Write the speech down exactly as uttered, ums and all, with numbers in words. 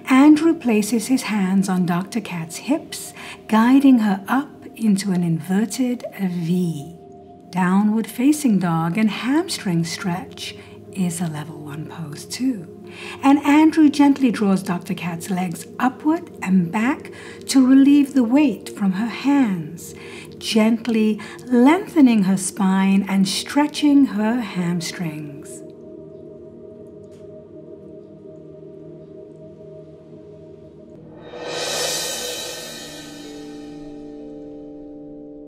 Andrew places his hands on Doctor Cat's hips, guiding her up into an inverted V. Downward facing dog and hamstring stretch is a level one pose too. And Andrew gently draws Doctor Cat's legs upward and back to relieve the weight from her hands, gently lengthening her spine and stretching her hamstrings.